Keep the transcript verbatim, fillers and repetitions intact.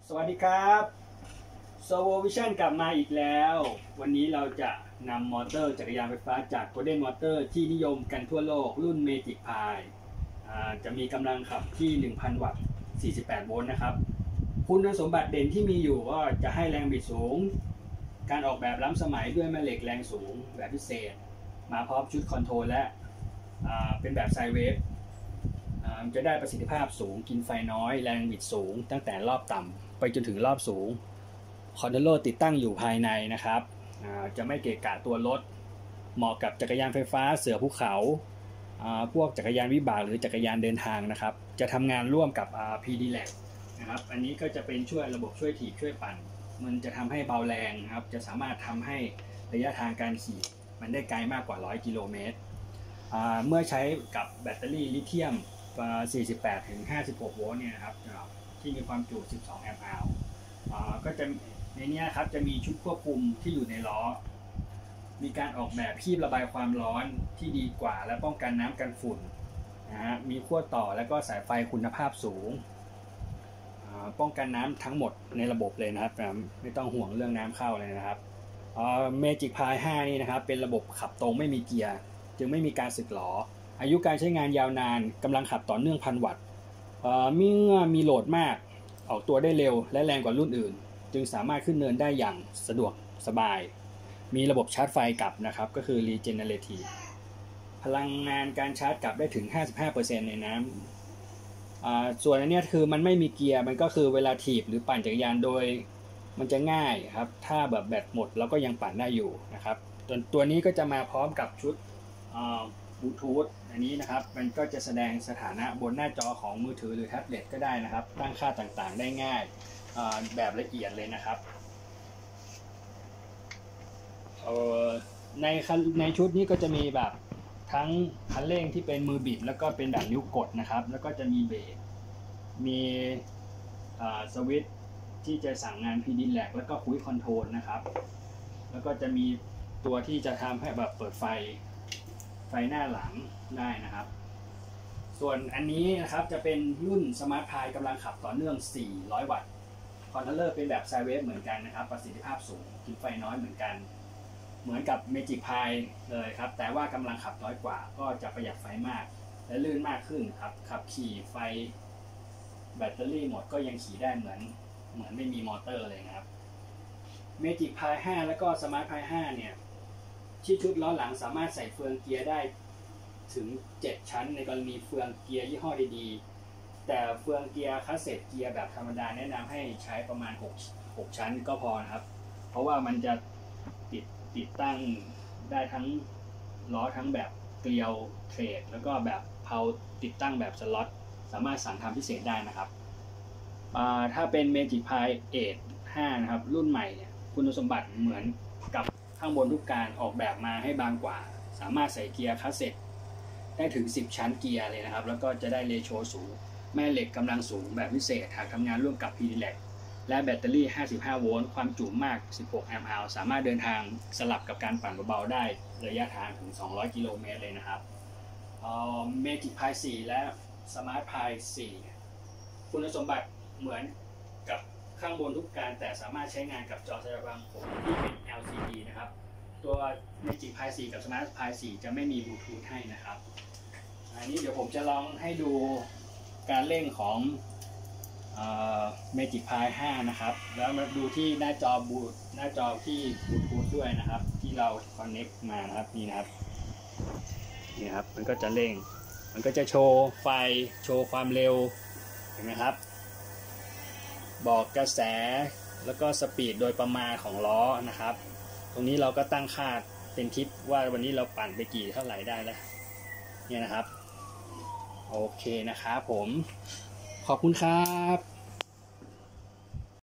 สวัสดีครับโซโววิชั่นกลับมาอีกแล้ววันนี้เราจะนำมอเตอร์จักรยานไฟฟ้าจาก Golden Motor ที่นิยมกันทั่วโลกรุ่น Magic Pi จะมีกำลังขับที่ หนึ่งพัน วัตต์ สี่สิบแปด โวลต์นะครับคุณสมบัติเด่นที่มีอยู่ว่าจะให้แรงบิดสูงการออกแบบล้ำสมัยด้วยแม่เหล็กแรงสูงแบบพิเศษมาพร้อมชุดคอนโทรลและเป็นแบบไซด์เวฟจะได้ประสิทธิภาพสูงกินไฟน้อยแรงบิดสูงตั้งแต่รอบต่ำไปจนถึงรอบสูงคอนโทรลเลอร์ติดตั้งอยู่ภายในนะครับจะไม่เกะกะตัวรถเหมาะกับจักรยานไฟฟ้าเสือภูเขาพวกจักรยานวิบากหรือจักรยานเดินทางนะครับจะทำงานร่วมกับ พี ดี แลก นะครับอันนี้ก็จะเป็นช่วยระบบช่วยถีบช่วยปั่นมันจะทำให้เบาแรงครับจะสามารถทำให้ระยะทางการขี่มันได้ไกลมากกว่าร้อยกิโลเมตรเมื่อใช้กับแบตเตอรี่ลิเธียมสี่สิบแปดถึงห้าสิบหกโวลต์เนี่ยครับที่มีความจุสิบสองแอมป์ ก็จะในนี้ครับจะมีชุดควบคุมที่อยู่ในล้อมีการออกแบบคีบระบายความร้อนที่ดีกว่าและป้องกันน้ำกันฝุ่นนะฮะมีขั้วต่อและก็สายไฟคุณภาพสูงป้องกันน้ำทั้งหมดในระบบเลยนะครับไม่ต้องห่วงเรื่องน้ำเข้าเลยนะครับเมจิกพายห้านี่นะครับเป็นระบบขับตรงไม่มีเกียร์จึงไม่มีการสึกหรออายุการใช้งานยาวนานกำลังขับต่อเนื่องพันวัตต์เมื่อมีโหลดมากออกตัวได้เร็วและแรงกว่ารุ่นอื่นจึงสามารถขึ้นเนินได้อย่างสะดวกสบายมีระบบชาร์จไฟกลับนะครับก็คือ Regenerative พลังงานการชาร์จกลับได้ถึง ห้าสิบห้าเปอร์เซ็นต์ ในน้ำส่วนอันนี้คือมันไม่มีเกียร์มันก็คือเวลาถีบหรือปั่นจักรยานโดยมันจะง่ายครับถ้าแบบแบตหมดแล้วก็ยังปั่นได้อยู่นะครับตัวนี้ก็จะมาพร้อมกับชุดบลูทูธอันนี้นะครับมันก็จะแสดงสถานะบนหน้าจอของมือถือหรือแท็บเล็ตก็ได้นะครับตั้งค่าต่างๆได้ง่ายแบบละเอียดเลยนะครับในในชุดนี้ก็จะมีแบบทั้งคันเร่งที่เป็นมือบิดแล้วก็เป็นแบบนิ้วกดนะครับแล้วก็จะมีเบรกมีสวิตช์ที่จะสั่งงาน พี ดี แลก แล้วก็คุยคอนโทรลนะครับแล้วก็จะมีตัวที่จะทำให้แบบเปิดไฟไฟหน้าหลังได้นะครับส่วนอันนี้นะครับจะเป็นรุ่นสมาร์ทพายกำลังขับต่อเนื่องสี่ร้อยวัตต์คอนโทรลเลอร์เป็นแบบไซด์เวฟเหมือนกันนะครับประสิทธิภาพสูงกินไฟน้อยเหมือนกันเหมือนกับ Magic Pi เลยครับแต่ว่ากำลังขับน้อยกว่าก็จะประหยัดไฟมากและลื่นมากขึ้นครับขับขี่ไฟแบตเตอรี่หมดก็ยังขี่ได้เหมือนเหมือนไม่มีมอเตอร์เลยนะครับ Magic Pi ห้าแล้วก็ Smart Pi ห้าเนี่ยที่ชุดล้อหลังสามารถใส่เฟืองเกียร์ได้ถึงเจ็ดชั้นในกรณีเฟืองเกียร์ยี่ห้อดีๆแต่เฟืองเกียร์คาสเซ็ตเกียร์แบบธรรมดาแนะนำให้ใช้ประมาณหก หกชั้นก็พอนะครับเพราะว่ามันจะติดติดตั้งได้ทั้งล้อทั้งแบบเกลียวเทรดแล้วก็แบบเพาติดตั้งแบบสล็อตสามารถสั่งทำพิเศษได้นะครับถ้าเป็น Magic Pi เอท ห้านะครับรุ่นใหม่เนี่ยคุณสมบัติเหมือนกับข้างบนทุกการออกแบบมาให้บางกว่าสามารถใส่เกียร์คาสเซ็ตได้ถึงสิบชั้นเกียร์เลยนะครับแล้วก็จะได้เรโชสูงแม่เหล็กกำลังสูงแบบพิเศษหากทำงานร่วมกับ พี ดี แลก และแบตเตอรี่ห้าสิบห้าโวลต์ความจุมากสิบหกแอมป์ สามารถเดินทางสลับกับการปั่นเบาๆได้ระยะทางถึงสองร้อยกิโลเมตรเลยนะครับMagic Pi สี่และ Smart Pi สี่คุณสมบัติเหมือนกับข้างบนทุกการแต่สามารถใช้งานกับจอแสดงผลที่เป็น แอล ซี ดี นะครับตัว Magic Pi สี่กับ Smart Pi สี่จะไม่มีบลูทูธให้นะครับอันนี้เดี๋ยวผมจะลองให้ดูการเร่งของMagic Pi ห้านะครับแล้วมาดูที่หน้าจอบูทหน้าจอที่บลูทูธด้วยนะครับที่เรา Connect มานะครับนี่นะครับนี่ครับมันก็จะเร่งมันก็จะโชว์ไฟโชว์ความเร็วเห็นไหมครับบอกกระแสแล้วก็สปีดโดยประมาณของล้อนะครับตรงนี้เราก็ตั้งค่าเป็นทิปว่าวันนี้เราปั่นไปกี่เท่าไหร่ได้แล้วเนี่ยนะครับโอเคนะครับผมขอบคุณครับ